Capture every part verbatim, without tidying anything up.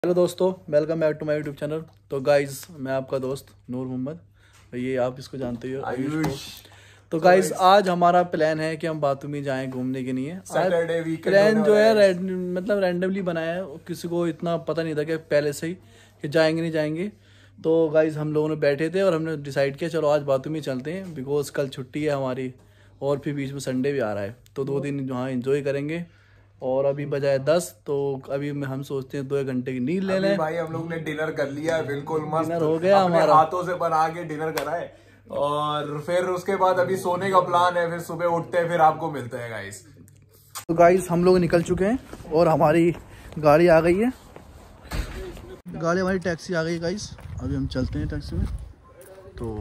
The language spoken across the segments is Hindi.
हेलो दोस्तों, welcome back to my YouTube channel. तो गाइस, मैं आपका दोस्त नूर मोहम्मद, ये आप इसको जानते हो आयुष। तो गाइस, आज हमारा प्लान है कि हम बातूमी जाएं घूमने के लिए। सैटरडे वीकेंड प्लान जो है रेड, मतलब रैंडमली बनाया है, किसी को इतना पता नहीं था कि पहले से ही कि जाएंगे नहीं जाएंगे। तो गाइस, हम लोगों ने बैठे थे और हमने डिसाइड किया चलो आज बातूमी चलते हैं, बिकॉज कल छुट्टी है हमारी और फिर बीच में संडे भी आ रहा है, तो दो दिन वहाँ एंजॉय करेंगे। और अभी बजाय दस, तो अभी हम सोचते हैं दो एक घंटे की नींद ले लें। भाई हम लोग ने डिनर कर लिया है, बिल्कुल मस्त डिनर हो गया अपने हमारा, हाथों से बना के डिनर करा है। और फिर उसके बाद अभी सोने का प्लान है, फिर सुबह उठते हैं, फिर आपको मिलते हैं गाइस। तो गाइस, हम लोग निकल चुके हैं और हमारी गाड़ी आ गई है। गाड़ी हमारी टैक्सी आ गई है गाइस, अभी हम चलते हैं टैक्सी में। तो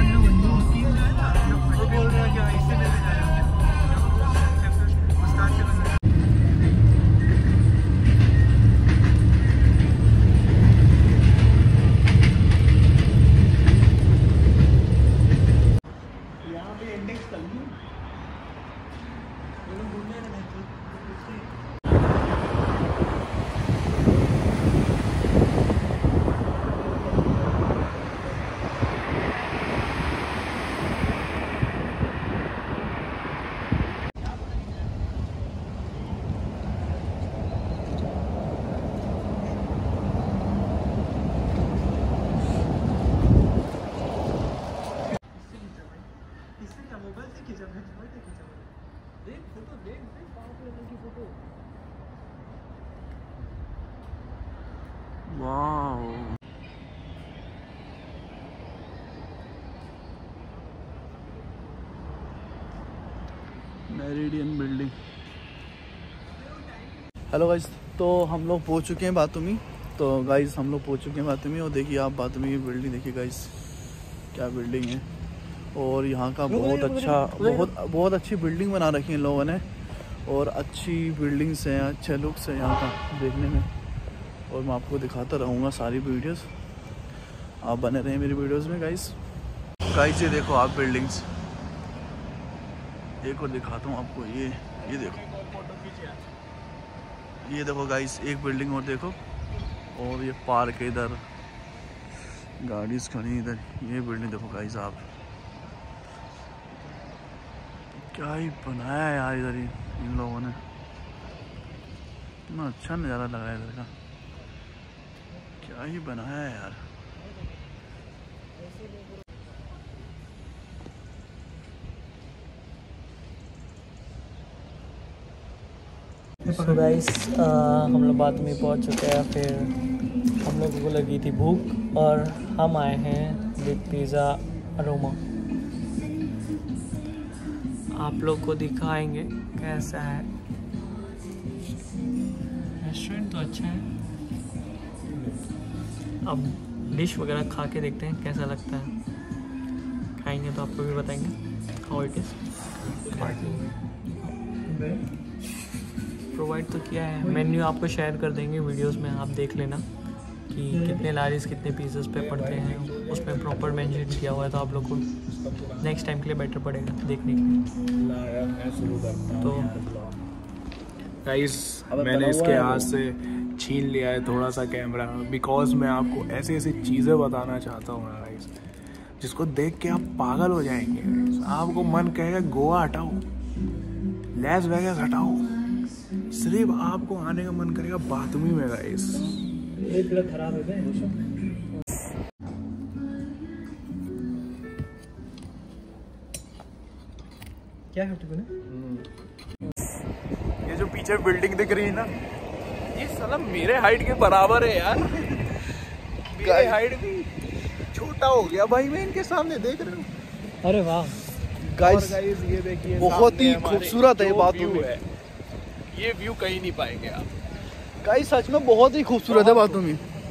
wow, Meridian building. Hello guys, तो हम लोग पहुंच चुके हैं बातूमी। तो गाइस, हम लोग पहुंच चुके हैं बातूमी और देखिए आप बातूमी की बिल्डिंग देखिए गाइस, क्या बिल्डिंग है। और यहाँ का बहुत अच्छा, बहुत बहुत अच्छी बिल्डिंग बना रखी है इन लोगों ने, और अच्छी बिल्डिंग्स हैं, अच्छे लुक्स हैं यहाँ का देखने में। और मैं आपको दिखाता रहूँगा सारी वीडियोस, आप बने रहें मेरी वीडियोस में गाइस। गाइस, ये देखो आप बिल्डिंग्स, एक और दिखाता हूँ आपको। ये ये देखो, ये देखो गाइस, एक बिल्डिंग और देखो। और ये पार्क है इधर, गाड़ी खड़ी इधर। ये बिल्डिंग देखो गाइस आप, क्या ही बनाया है यार इधर ही इन लोगों ने। इतना अच्छा नज़ारा लग रहा है इधर का, क्या ही बनाया है यार। तो गाइस, हम लोग बात में पहुंच चुके हैं। फिर हम लोगों को लगी थी भूख और हम आए हैं विद पिज़्ज़ा अरोमा। आप लोग को दिखाएंगे कैसा है। रेस्टोरेंट तो अच्छा है, अब डिश वगैरह खा के देखते हैं कैसा लगता है। खाएंगे तो आपको भी बताएंगे हाउ इट इज़। प्रोवाइड तो किया है, मेन्यू आपको शेयर कर देंगे वीडियोस में, आप देख लेना कि कितने लारीज कितने पीसेस पे पड़ते हैं, उसमें प्रॉपर मेंशन किया हुआ है, तो आप लोग को नेक्स्ट टाइम के लिए बेटर पड़ेगा देखने के लिए। तो गाइस, मैंने इसके हाथ से छीन लिया है थोड़ा सा कैमरा, बिकॉज मैं आपको ऐसी ऐसी चीज़ें बताना चाहता हूँ ना गाइस, जिसको देख के आप पागल हो जाएंगे गाइस। आपको मन कहेगा गोवा हटाओ, लैस वेगास हटाओ, सिर्फ आपको आने का मन करेगा बातूमी में गाइस। एक लग खराब हो गए। क्या है तुमने? ये जो पीछे बिल्डिंग दिख रही है ना, ये साला मेरे हाइट के बराबर है यार। मेरे हाइट भी छोटा हो गया भाई मैं इनके सामने, देख रहे हो। अरे वाह गाइस, ये देखिए, बहुत ही खूबसूरत है बातूमी। ये व्यू कहीं नहीं पाएंगे आप गाइस, सच में बहुत ही खूबसूरत है बातूमी।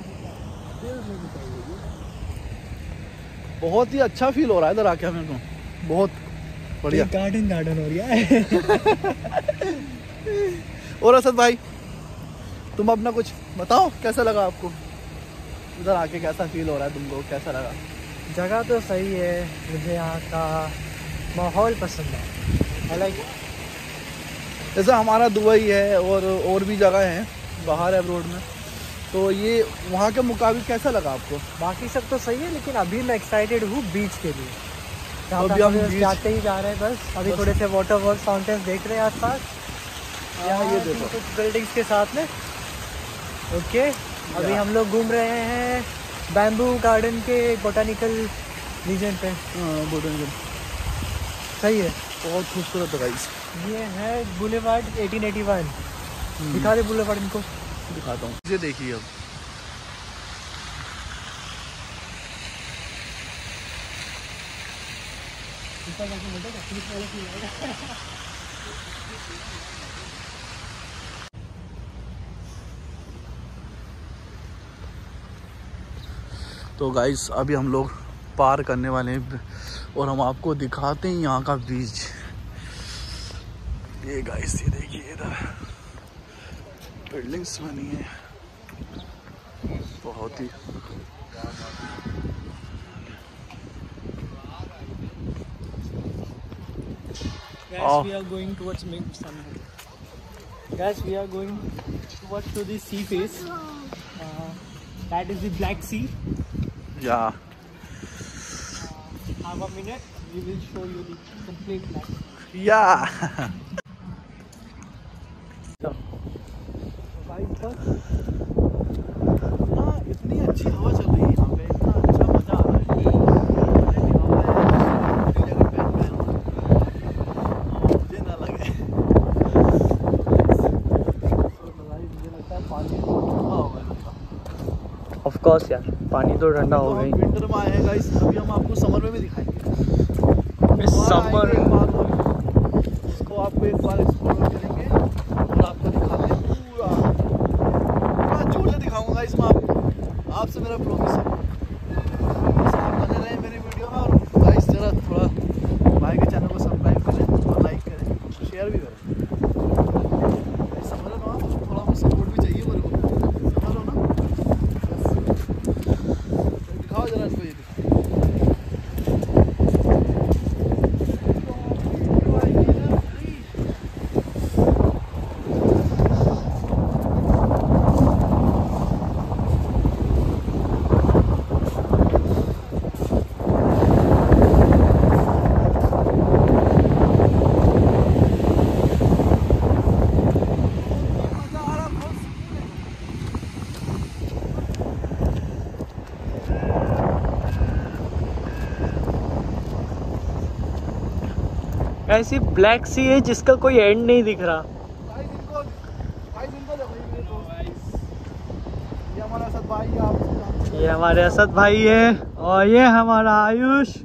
बहुत ही अच्छा फील हो रहा है इधर आके हमें तो, बहुत बढ़िया। गार्डन गार्डन हो रहा है। और असद भाई, तुम अपना कुछ बताओ, कैसा लगा आपको इधर आके, कैसा फील हो रहा है तुमको, कैसा लगा? जगह तो सही है, मुझे यहाँ का माहौल पसंद है। आई लाइक जैसा हमारा दुबई है और और भी जगह हैं बाहर है अब्रोड में, तो ये वहाँ के मुकाबले कैसा लगा आपको? बाकी सब तो सही है, लेकिन अभी मैं एक्साइटेड हूँ बीच के लिए। तो अभी हम बीच जाते ही जा रहे हैं बस। अभी थोड़े से वाटर वर्क फाउंटेन्स देख रहे हैं आसपास, यहाँ ये देखो कुछ बिल्डिंग्स के साथ में। ओके, अभी हम लोग घूम रहे हैं बैम्बू गार्डन के बोटानिकल रीजन पे। बोटानिकल सही है, बहुत खूबसूरत है गाइस। ये है बुलेवार्ड अठारह सौ इक्यासी। दिखा दे बुलेवार्ड इनको, दिखाता हूँ। ये देखिए अब तो गाइस अभी हम लोग पार करने वाले हैं और हम आपको दिखाते हैं यहाँ का बीच। ये गाइस ये देखिए इधर बिल्डिंग्स बनी है बहुत ही। Guys, we are going towards some. Guys, we are going towards to the sea face. Uh, that is the Black Sea. Yeah. Uh, have a minute. We will show you the complete Black Sea. Yeah. इतनी अच्छी हवा चल रही है यहाँ पे, इतना अच्छा मजा आ रहा है। मुझे ना लगे मुझे लगता है पानी ठंडा हो गया। Of course यार, पानी तो ठंडा हो गई। विंटर में आए हैं गाइस, अभी हम आपको समर में भी दिखाएंगे। समर इसको आपको एक बार एक्सप्लोर करेंगे और आपको दिखाते हैं पूरा पूरा जोर से दिखाऊंगा इसमें। आप आपसे मेरा प्रॉमिस है, बस आप बने रहें मेरी वीडियो में। और गाइस जरा थोड़ा भाई के चैनल को सब्सक्राइब करें और लाइक करें, शेयर भी करें। समझ लो ना, थोड़ा सपोर्ट भी चाहिए मेरे को, समझ लो ना। दिखाओ जरा इसको, ये ऐसी ब्लैक सी है जिसका कोई एंड नहीं दिख रहा। ये हमारा असद भाई है, आप ये हमारे असद भाई है और ये हमारा Ayush.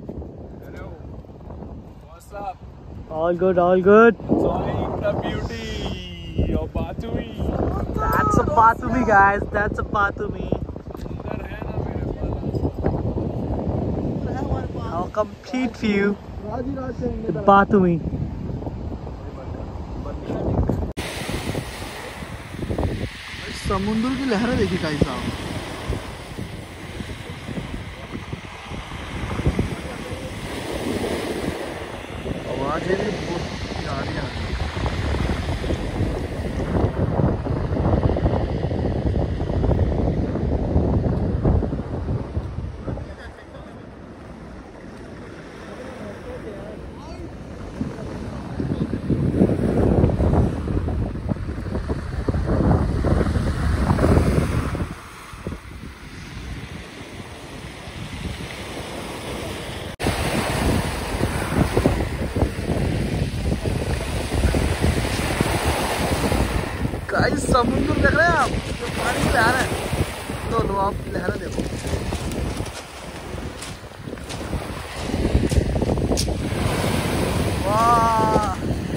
All good all good. That's a Batumi guys, that's a Batumi. Our complete view. The Batumi. समुद्र की लहरें देखी भाई साहब। आवाज़ भी बहुत आ रही है। गाइस समुद्र देख रहे हैं आप, तो पानी की लहर है। तो लो आप लहरें देखो। वाह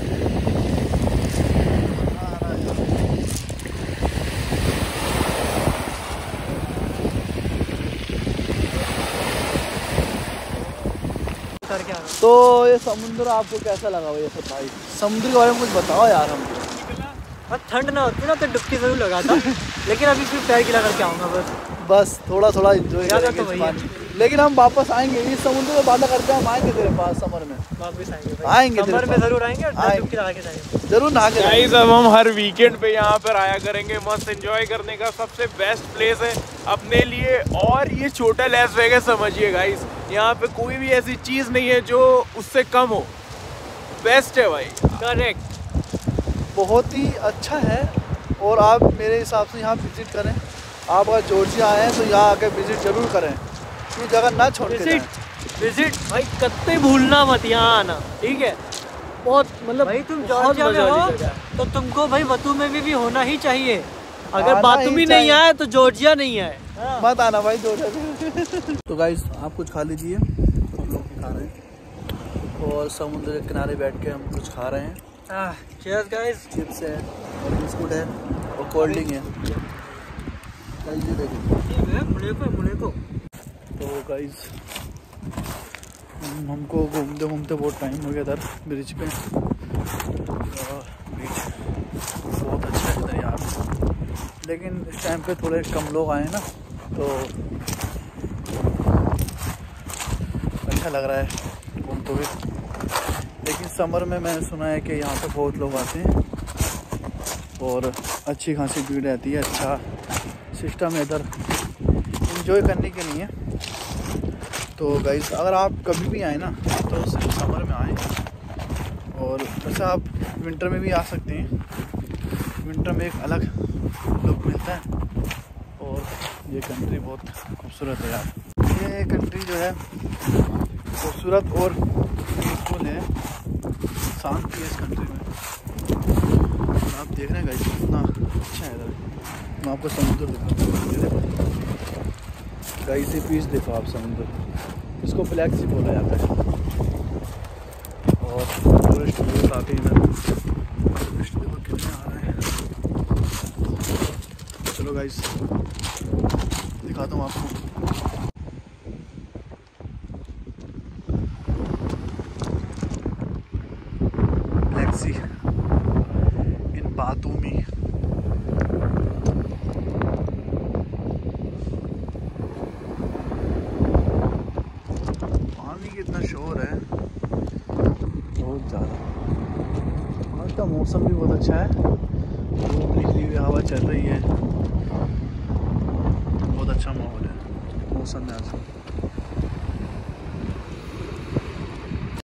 तो ये समुद्र आपको कैसा लगा ये सब भाई? समुद्र के बारे में कुछ बताओ यार हमको। ठंड ना होती ना तो डुबकी जरूर लगाता। लेकिन अभी फिर पैर गिला करके आऊँगा बस बस थोड़ा थोड़ा एंजॉय ज़्यादा करेंगे तो इस वही है। पानी। लेकिन हम वापस आएंगे, इस समुद्र में बातें करते हैं, हम आएंगे तेरे पास समर में, वापस आएंगे भाई। आएंगे तेरे समर में पास। जरूर आएंगे और आएंगे। डुबकी लगा के जाएंगे जरूर नहा के जाएंगे। गाइस अब हम हर वीकेंड पे यहाँ पर आया करेंगे, मस्त एंजॉय करने का सबसे बेस्ट प्लेस है अपने लिए। और ये छोटा लैस वेगास समझिए गाइस, यहाँ पे कोई भी ऐसी चीज़ नहीं है जो उससे कम हो, बेस्ट है भाई। करेक्ट, बहुत ही अच्छा है। और आप मेरे हिसाब से यहाँ विजिट करें, आप अगर जॉर्जिया आए हैं तो यहाँ आकर विजिट जरूर करें, ये जगह ना छोड़ के जाएं। विजिट भाई कत्ते भूलना मत यहाँ आना, ठीक है। बहुत मतलब भाई तुम जॉर्जिया में हो तो तुमको भाई बातूमी में भी होना ही चाहिए। अगर बातूमी नहीं आए तो जॉर्जिया नहीं आए, मत आना भाई जॉर्जिया। तो गाइस आप कुछ खा लीजिए, हम लोग भी खा रहे हैं और समुद्र के किनारे बैठ के हम कुछ खा रहे हैं। Cheers guys. चिप्स है और बिस्कुट है और कोल्ड ड्रिंक है। मुलेको मुलेको। तो गाइस हमको घूमते घूमते बहुत टाइम हो गया इधर ब्रिज पे। बीच बहुत अच्छा है इधर यहाँ पे, लेकिन इस टाइम पे थोड़े कम लोग आए ना तो अच्छा लग रहा है घूमते हुए। लेकिन समर में मैंने सुना है कि यहाँ पे बहुत लोग आते हैं और अच्छी खासी भीड़ रहती है। अच्छा सिस्टम है इधर एंजॉय करने के लिए। तो गाइस अगर आप कभी भी आए ना तो सिर्फ समर में आएँ, और वैसे आप विंटर में भी आ सकते हैं। विंटर में एक अलग लुक मिलता है और ये कंट्री बहुत खूबसूरत है यार। ये कंट्री जो है खूबसूरत और पीसफुल है, शांति है इस कंट्री में। आप देख रहे हैं गाइस कितना अच्छा है इधर। मैं आपको समुद्र दिखाता हूँ गाइस, ये पीस देखो आप समुद्र, इसको ब्लैक सी बोला जाता है। और टूरिस्ट बहुत आते हैं इधर, टूरिस्ट देखो कितने आ रहे हैं। चलो गाइस दिखाता हूँ आपको। Black Sea in Batumi. कितना शोर है, बहुत ज़्यादा। आज का मौसम भी बहुत अच्छा है, धूप निकली हुई, हवा चल रही है, बहुत अच्छा माहौल है मौसम में आज।